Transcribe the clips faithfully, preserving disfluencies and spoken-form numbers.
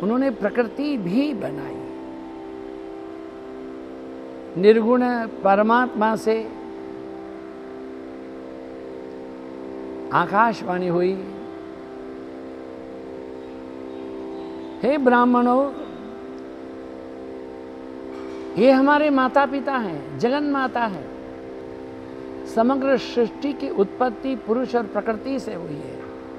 उन्होंने प्रकृति भी बनाई। निर्गुण परमात्मा से आकाशवाणी हुई, हे ब्राह्मणों, ये हमारे माता पिता हैं, जगन माता है। समग्र सृष्टि की उत्पत्ति पुरुष और प्रकृति से हुई है।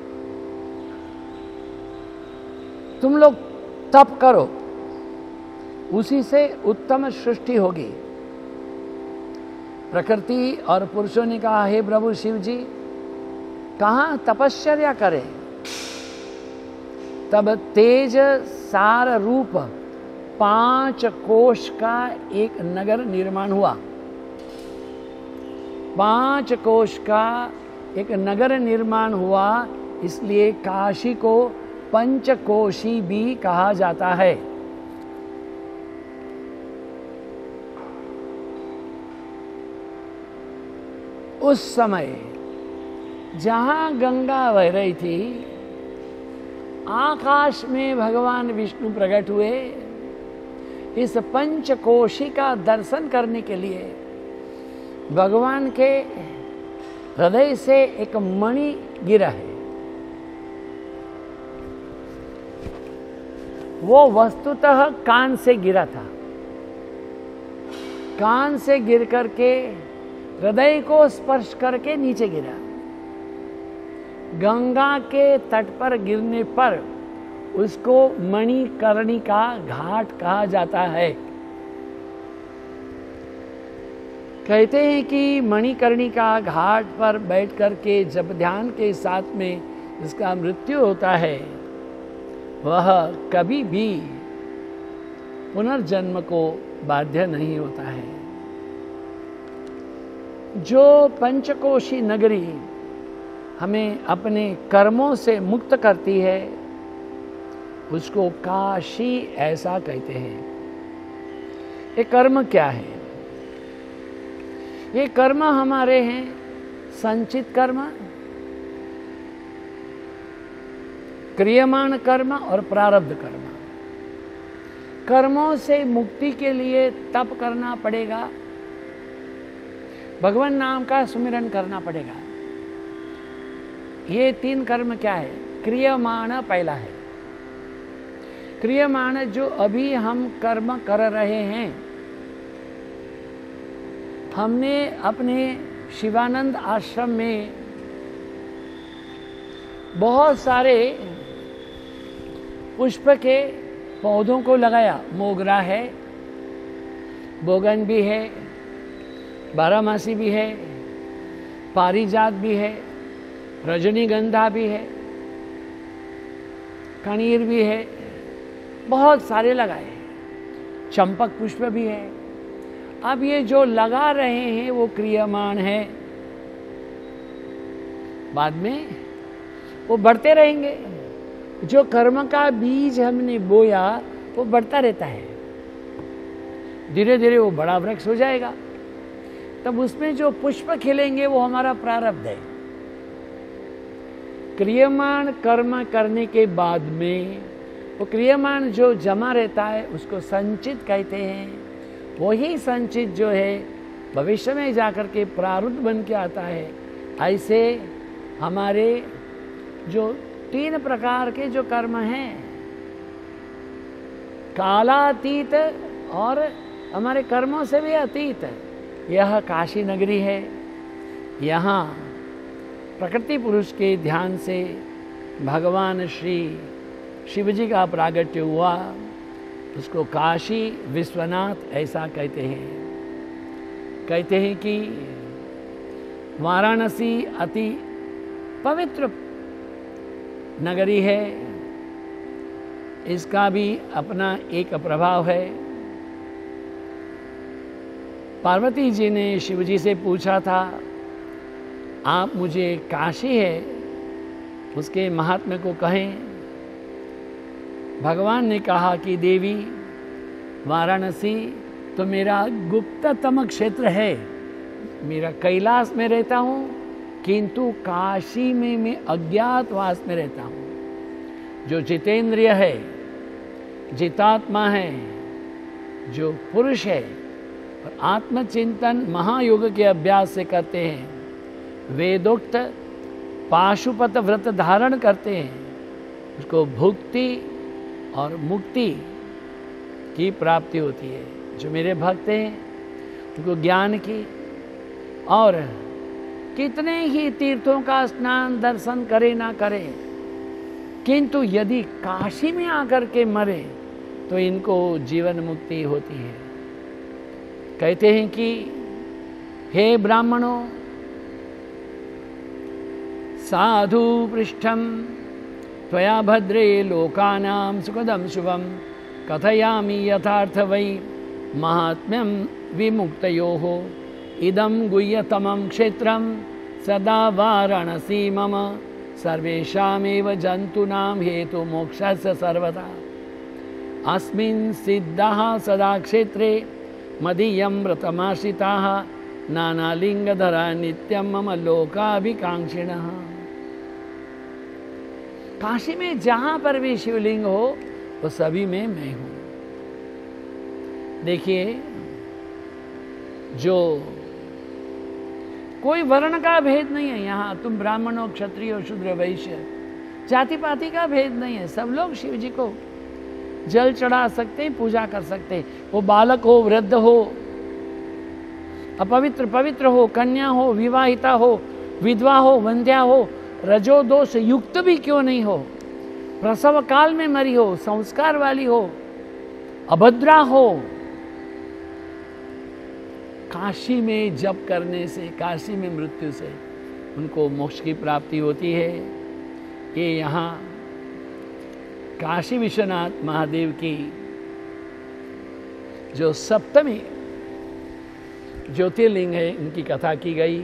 तुम लोग तप करो, उसी से उत्तम सृष्टि होगी। प्रकृति और पुरुषों ने कहा, हे प्रभु शिव जी, कहाँ तपश्चर्या करें? तब तेज सार रूप पांच कोश का एक नगर निर्माण हुआ। पांच कोश का एक नगर निर्माण हुआ, इसलिए काशी को पंचकोशी भी कहा जाता है। उस समय जहां गंगा बह रही थी, आकाश में भगवान विष्णु प्रकट हुए। इस पंचकोशी का दर्शन करने के लिए भगवान के हृदय से एक मणि गिरा है। वो वस्तुतः कान से गिरा था। कान से गिर करके हृदय को स्पर्श करके नीचे गिरा। गंगा के तट पर गिरने पर उसको मणिकर्णिका घाट कहा जाता है। कहते हैं कि मणिकर्णिका घाट पर बैठ करके जब ध्यान के साथ में इसका मृत्यु होता है, वह कभी भी पुनर्जन्म को बाध्य नहीं होता है। जो पंचकोशी नगरी हमें अपने कर्मों से मुक्त करती है, उसको काशी ऐसा कहते हैं। ये कर्म क्या है? ये कर्म हमारे हैं संचित कर्म, क्रियमाण कर्म और प्रारब्ध कर्म। कर्मों से मुक्ति के लिए तप करना पड़ेगा, भगवान नाम का सुमिरन करना पड़ेगा। ये तीन कर्म क्या है? क्रियमाण पहला है। क्रियमाण जो अभी हम कर्म कर रहे हैं, हमने अपने शिवानंद आश्रम में बहुत सारे पुष्प के पौधों को लगाया। मोगरा है, बोगन भी है, बारहमासी भी है, पारिजात भी है, रजनीगंधा भी है, कनीर भी है, बहुत सारे लगाए। चंपक पुष्प भी है। अब ये जो लगा रहे हैं वो क्रियमाण है, बाद में वो बढ़ते रहेंगे। जो कर्म का बीज हमने बोया वो बढ़ता रहता है, धीरे धीरे वो बड़ा वृक्ष हो जाएगा। तब उसमें जो पुष्प खिलेंगे वो हमारा प्रारब्ध है। क्रियमाण कर्म करने के बाद में वो क्रियमाण जो जमा रहता है उसको संचित कहते हैं। वही संचित जो है भविष्य में जाकर के प्रारुद्ध बन के आता है। ऐसे हमारे जो तीन प्रकार के जो कर्म हैं, कालातीत और हमारे कर्मों से भी अतीत, यह काशी नगरी है। यहाँ प्रकृति पुरुष के ध्यान से भगवान श्री शिव जी का प्रागट्य हुआ। उसको काशी विश्वनाथ ऐसा कहते हैं। कहते हैं कि वाराणसी अति पवित्र नगरी है। इसका भी अपना एक प्रभाव है। पार्वती जी ने शिव जी से पूछा था, आप मुझे काशी है उसके महात्म्य को कहें। भगवान ने कहा कि देवी, वाराणसी तो मेरा गुप्ततम क्षेत्र है। मेरा कैलाश में रहता हूँ, किंतु काशी में मैं अज्ञातवास में रहता हूँ। जो जितेंद्रिय है जितात्मा है, जो पुरुष है और आत्मचिंतन महायोग के अभ्यास से करते हैं, वेदोक्त पाशुपत व्रत धारण करते हैं, उसको भुक्ति और मुक्ति की प्राप्ति होती है। जो मेरे भक्त हैं उनको ज्ञान की, और कितने ही तीर्थों का स्नान दर्शन करे ना करे, किंतु यदि काशी में आकर के मरे तो इनको जीवन मुक्ति होती है। कहते हैं कि हे ब्राह्मणों, साधु पृष्ठम त्वया भद्रे लोकानां सुखदं शुभं कथयामि यथार्थ वै महात्म्यं विमुक्तयोः इदं गुह्यतमं क्षेत्रं सदा वाराणसी मम सर्वेषामेव जन्तूनां हेतु मोक्षस्य सर्वदा अस्मिन् सिद्धाः सदा क्षेत्रे मदीयं व्रतमाश्रिताः नानालिङ्गधरा नित्यं मम लोकाभिकाङ्क्षिणः। काशी में जहां पर भी शिवलिंग हो वो सभी में मैं हूं। देखिए, जो कोई वर्ण का भेद नहीं है यहाँ, तुम ब्राह्मण हो, क्षत्रिय हो, शूद्र, वैश्य, जाति पाति का भेद नहीं है। सब लोग शिव जी को जल चढ़ा सकते हैं, पूजा कर सकते हैं। वो बालक हो, वृद्ध हो, अपवित्र पवित्र हो, कन्या हो, विवाहिता हो, विधवा हो, वंध्या हो, रजो दोष युक्त भी क्यों नहीं हो, प्रसव काल में मरी हो, संस्कार वाली हो, अभद्रा हो, काशी में जप करने से, काशी में मृत्यु से उनको मोक्ष की प्राप्ति होती है। ये यहाँ काशी विश्वनाथ महादेव की जो सप्तमी ज्योतिर्लिंग है, उनकी कथा की गई।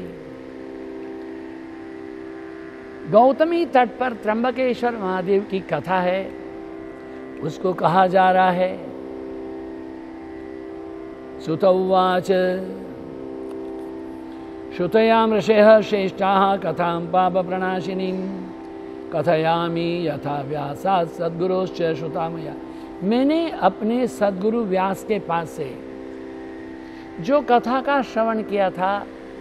गौतमी तट पर त्र्यंबकेश्वर महादेव की कथा है, उसको कहा जा रहा है। सुत उवाच श्रुतयाम ऋषयः श्रेष्ठाः कथां पापप्रणाशिनीं कथयामि यथा व्यासात् सद्गुरोश्च श्रुता मया। मैंने अपने सद्गुरु व्यास के पास से जो कथा का श्रवण किया था,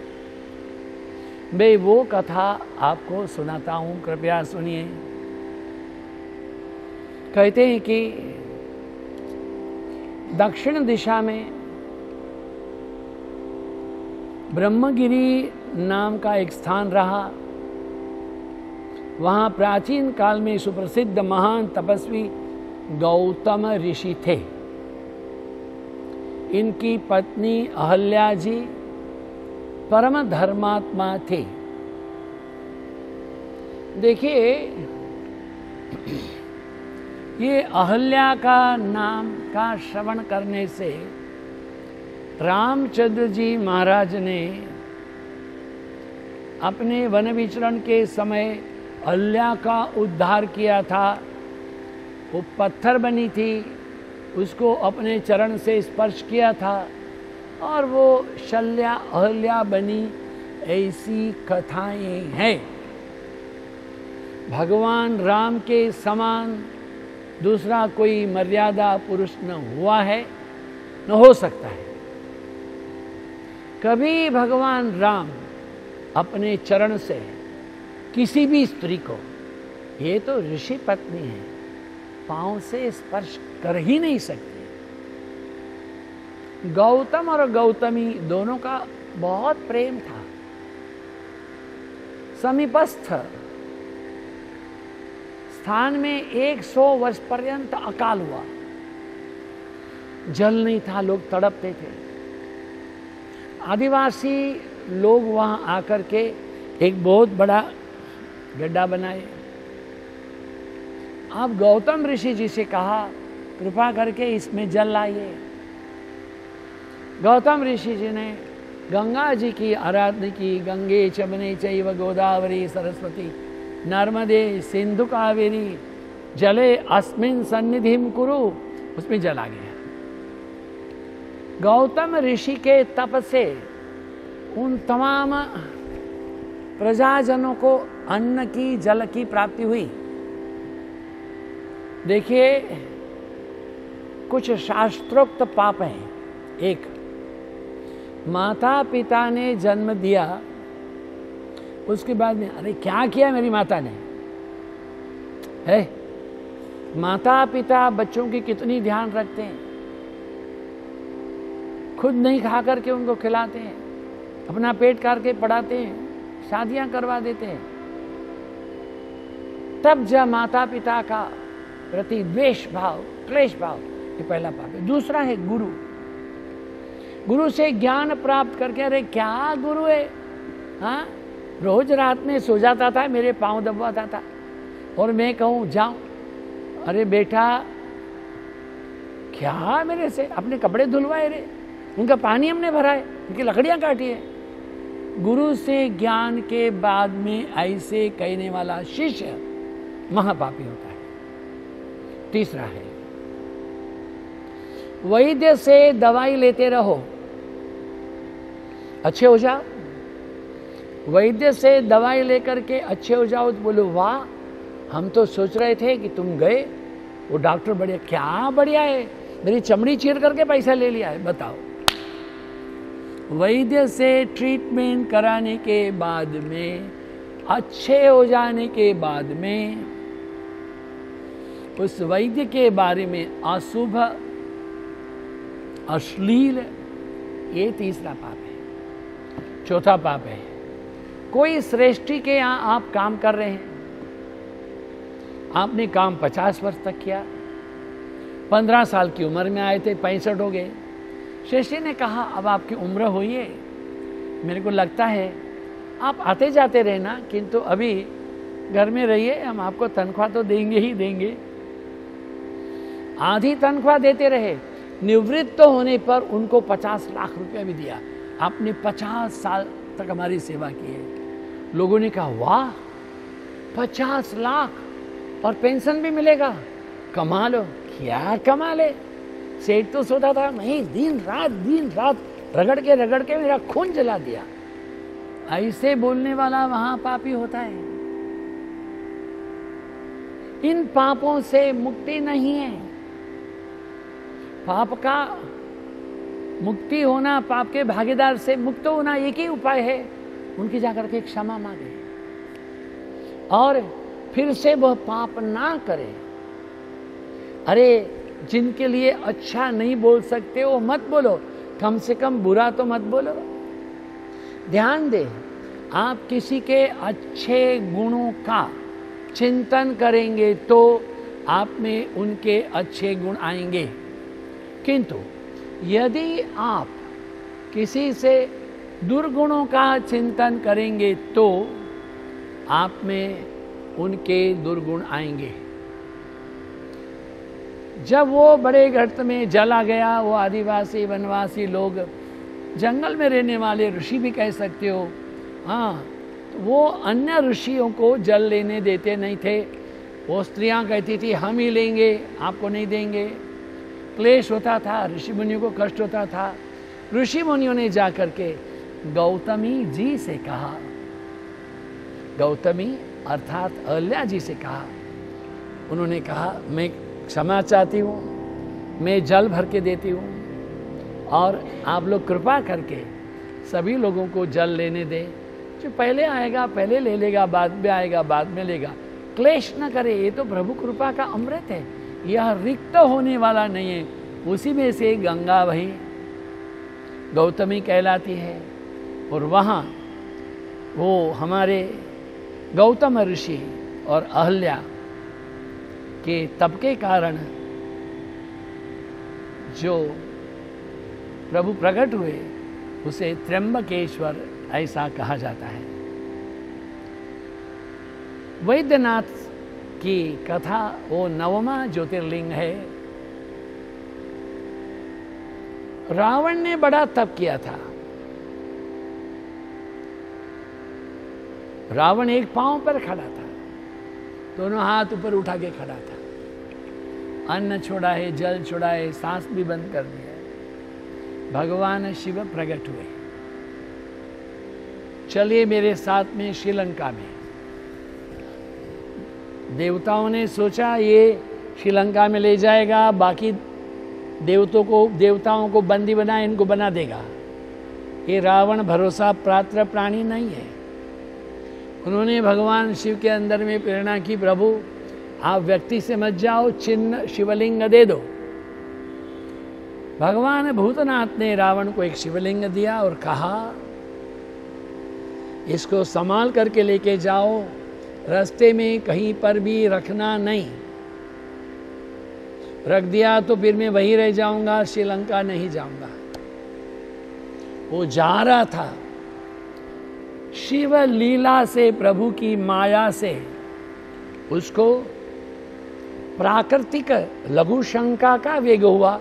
मैं वो कथा आपको सुनाता हूं, कृपया सुनिए। कहते हैं कि दक्षिण दिशा में ब्रह्मगिरी नाम का एक स्थान रहा। वहाँ प्राचीन काल में सुप्रसिद्ध महान तपस्वी गौतम ऋषि थे। इनकी पत्नी अहल्या जी परम धर्मात्मा थे। देखिए, ये अहल्या का नाम का श्रवण करने से रामचंद्र जी महाराज ने अपने वन विचरण के समय अहल्या का उद्धार किया था। वो पत्थर बनी थी, उसको अपने चरण से स्पर्श किया था और वो शल्या अहल्या बनी, ऐसी कथाएं हैं। भगवान राम के समान दूसरा कोई मर्यादा पुरुष न हुआ है, न हो सकता है। कभी भगवान राम अपने चरण से किसी भी स्त्री को, ये तो ऋषि पत्नी है, पांव से स्पर्श कर ही नहीं सकते। गौतम और गौतमी दोनों का बहुत प्रेम था। समीपस्थ स्थान में एक सौ वर्ष पर्यंत अकाल हुआ, जल नहीं था, लोग तड़पते थे। आदिवासी लोग वहां आकर के एक बहुत बड़ा गड्ढा बनाए। आप गौतम ऋषि जी से कहा, कृपा करके इसमें जल लाइए। गौतम ऋषि जी ने गंगा जी की आराधना की। गंगे चमने चैव गोदावरी सरस्वती नर्मदे सिंधु कावेरी जले अस्मिन् सन्निधिं कुरु, उसमें जल आ गया। गौतम ऋषि के तप से उन तमाम प्रजाजनों को अन्न की, जल की प्राप्ति हुई। देखिए, कुछ शास्त्रोक्त पाप हैं। एक, माता पिता ने जन्म दिया, उसके बाद में अरे क्या किया मेरी माता ने, है माता पिता बच्चों की कितनी ध्यान रखते हैं, खुद नहीं खा करके उनको खिलाते हैं, अपना पेट करके पढ़ाते हैं, शादियां करवा देते हैं। तब जब माता पिता का प्रति द्वेष भाव, क्लेश भाव, ये पहला पाप है। दूसरा है गुरु, गुरु से ज्ञान प्राप्त करके, अरे क्या गुरु है, हाँ रोज रात में सो जाता था, मेरे पांव दबाता था और मैं कहूं जाऊं, अरे बेटा क्या मेरे से, अपने कपड़े धुलवाए रे, उनका पानी हमने भरा है, उनकी लकड़ियां काटी है। गुरु से ज्ञान के बाद में ऐसे कहने वाला शिष्य महापापी होता है। तीसरा है, वैद्य से दवाई लेते रहो, अच्छे हो जाओ, वैद्य से दवाई लेकर के अच्छे हो जाओ तो बोलो वाह, हम तो सोच रहे थे कि तुम गए, वो डॉक्टर बढ़िया, क्या बढ़िया है, मेरी चमड़ी चीर करके पैसा ले लिया है, बताओ। वैद्य से ट्रीटमेंट कराने के बाद में, अच्छे हो जाने के बाद में, उस वैद्य के बारे में अशुभ, अश्लील, ये तीसरा पाप है। चौथा पाप है, कोई श्रेष्ठी के यहां आप काम कर रहे हैं, आपने काम पचास वर्ष तक किया, पंद्रह साल की उम्र में आए थे, पैंसठ हो गए। श्रेष्ठी ने कहा अब आपकी उम्र हुई है, मेरे को लगता है आप आते जाते रहना, किंतु अभी घर में रहिए, हम आपको तनख्वाह तो देंगे ही देंगे। आधी तनख्वाह देते रहे, निवृत्त होने पर उनको पचास लाख रुपया भी दिया। आपने पचास साल तक हमारी सेवा की है। लोगों ने कहा वाह, पचास लाख और पेंशन भी मिलेगा, कमाल हो। क्या कमाल है, सेठ तो सोता था नहीं, दिन रात दिन रात रगड़ के रगड़ के मेरा खून जला दिया। ऐसे बोलने वाला वहां पापी होता है। इन पापों से मुक्ति नहीं है। पाप का मुक्ति होना, पाप के भागीदार से मुक्त होना एक ही उपाय है, उनकी जाकर के क्षमा मांगे और फिर से वह पाप ना करे। अरे जिनके लिए अच्छा नहीं बोल सकते वो मत बोलो, कम से कम बुरा तो मत बोलो। ध्यान दे, आप किसी के अच्छे गुणों का चिंतन करेंगे तो आप में उनके अच्छे गुण आएंगे, किंतु यदि आप किसी से दुर्गुणों का चिंतन करेंगे तो आप में उनके दुर्गुण आएंगे। जब वो बड़े गर्त में जला गया, वो आदिवासी वनवासी लोग, जंगल में रहने वाले ऋषि भी कह सकते हो, हाँ, तो वो अन्य ऋषियों को जल लेने देते नहीं थे। वो स्त्रियां कहती थी हम ही लेंगे, आपको नहीं देंगे। क्लेश होता था, ऋषि मुनियों को कष्ट होता था। ऋषि मुनियों ने जाकर के गौतमी जी से कहा, गौतमी अर्थात अहल्या जी से कहा, उन्होंने कहा मैं क्षमा चाहती हूँ, मैं जल भर के देती हूँ और आप लोग कृपा करके सभी लोगों को जल लेने दें। जो पहले आएगा पहले ले लेगा, बाद में आएगा बाद में लेगा, क्लेश न करे। ये तो प्रभु कृपा का अमृत है, यह रिक्त होने वाला नहीं है। उसी में से गंगा वही गौतमी कहलाती है। और वहाँ वो हमारे गौतम ऋषि और अहल्या के तप के कारण जो प्रभु प्रकट हुए उसे त्र्यंबकेश्वर ऐसा कहा जाता है। वैद्यनाथ की कथा वो नवमा ज्योतिर्लिंग है। रावण ने बड़ा तप किया था। रावण एक पांव पर खड़ा था, दोनों हाथ ऊपर उठा के खड़ा था। अन्न छोड़ा है, जल छोड़ा है, सांस भी बंद कर दिया है। भगवान शिव प्रकट हुए, चलिए मेरे साथ में श्रीलंका में। देवताओं ने सोचा ये श्रीलंका में ले जाएगा, बाकी देवतों को देवताओं को बंदी बना इनको बना देगा। ये रावण भरोसा पात्र प्राणी नहीं है। उन्होंने भगवान शिव के अंदर में प्रेरणा की, प्रभु आप व्यक्ति से मत जाओ, चिन्ह शिवलिंग दे दो। भगवान भूतनाथ ने रावण को एक शिवलिंग दिया और कहा इसको संभाल करके लेके जाओ, रास्ते में कहीं पर भी रखना नहीं। रख दिया तो फिर मैं वहीं रह जाऊंगा, श्रीलंका नहीं जाऊंगा। वो जा रहा था, शिव लीला से, प्रभु की माया से उसको प्राकृतिक लघु शंका का वेग हुआ।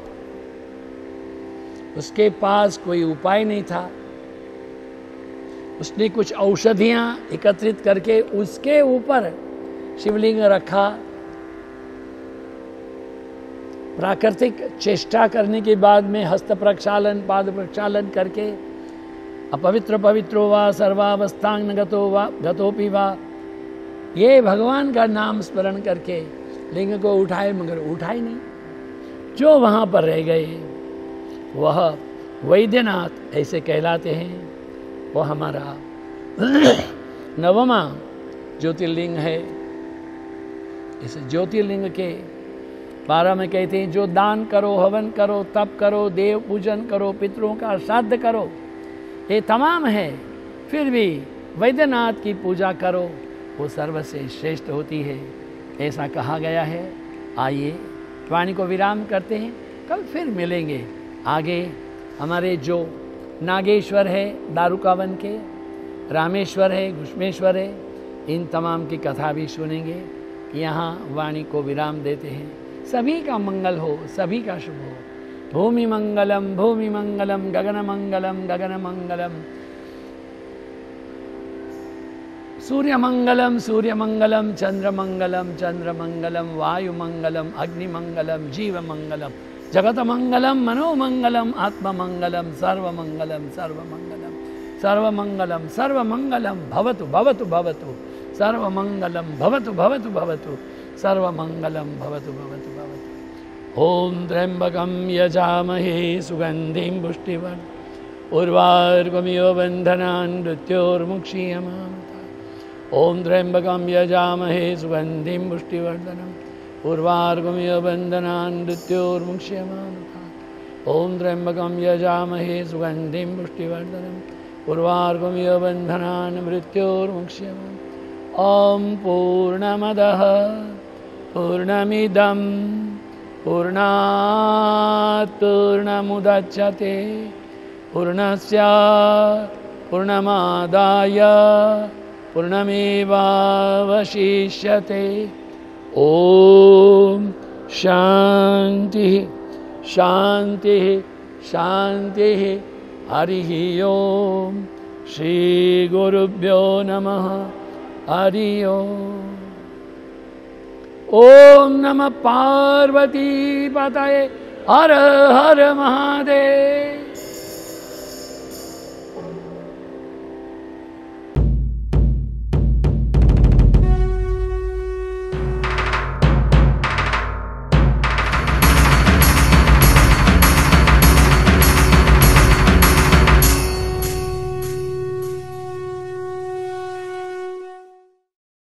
उसके पास कोई उपाय नहीं था। उसने कुछ औषधियां एकत्रित करके उसके ऊपर शिवलिंग रखा। प्राकृतिक चेष्टा करने के बाद में हस्त प्रक्षालन, पाद प्रक्षालन करके अपवित्र पवित्रो वा सर्वावस्थांग गतो वा गतोपि वा, ये भगवान का नाम स्मरण करके लिंग को उठाए, मगर उठाए नहीं। जो वहाँ पर रह गए वह वैद्यनाथ ऐसे कहलाते हैं। वो हमारा नवमा ज्योतिर्लिंग है। इस ज्योतिर्लिंग के बारह में कहते हैं, जो दान करो, हवन करो, तप करो, देव पूजन करो, पितरों का श्राद्ध करो, ये तमाम है, फिर भी वैद्यनाथ की पूजा करो, वो सर्वसे श्रेष्ठ होती है, ऐसा कहा गया है। आइए वाणी को विराम करते हैं, कल फिर मिलेंगे। आगे हमारे जो नागेश्वर है दारुकावन के, रामेश्वर है, घुष्मेश्वर है, इन तमाम की कथा भी सुनेंगे। यहाँ वाणी को विराम देते हैं। सभी का मंगल हो, सभी का शुभ हो। भूमि मंगलम भूमि मंगलम, गगन मंगलम गगन मंगलम, सूर्य मंगलम सूर्य मंगलम, चंद्र मंगलम चंद्र मंगलम, वायु मंगलम अग्नि मंगलम, जीव मंगलम, जगत मंगलम मनोमंगलम, आत्म मंगलम, सर्व मंगलम सर्व मंगलम सर्व मंगलम सर्व मंगलम भवतु भवतु भवतु, सर्व मंगलम भवतु भवतु भवतु, सर्व मंगलम भवतु भवतु भवतु। ओम त्र्यंबकं यजामहे सुगंधिं पुष्टिवर्धनम्, उर्वारुकमिव बन्धनान् मृत्योर्मुक्षीयमामृतात्। ओम त्र्यंबकं यजामहे सुगंधिं पुष्टिवर्धनम्, उर्वारुकमिव बन्धनान् मृत्योर्मुक्षीयमामृतात्। ओम त्र्यंबकं यजामहे सुगंधिं पुष्टिवर्धनम्, उर्वारुकमिव बन्धनान् मृत्योर्मुक्षीयमामृतात्। ओम पूर्णमदः पूर्णमिदं पूर्णात् पूर्णमुदच्यते, पूर्णस्य पूर्णमादाय पूर्णमेवावशिष्यते। ओम शांति शांति शांति। हरिः ओम। श्री गुरुभ्यो नमः। हरि ओम। ओम नमः पार्वती पतये। हर हर महा